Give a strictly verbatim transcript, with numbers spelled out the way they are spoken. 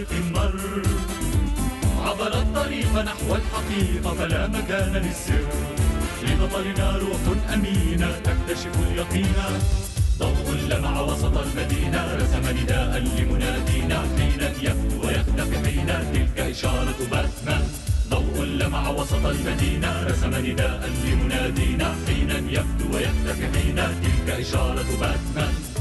طريق مر، عبر الطريق نحو الحقيقة فلا مكان للسر. لبطلنا روح أمينة تكتشف اليقين، ضوء لمع وسط المدينة رسم نداء لمنادينا، حين يبدو ويختفي حين تلك إشارة باتمان. ضوء لمع وسط المدينة رسم نداء لمنادينا، حين يبدو ويختفي حين تلك إشارة باتمان.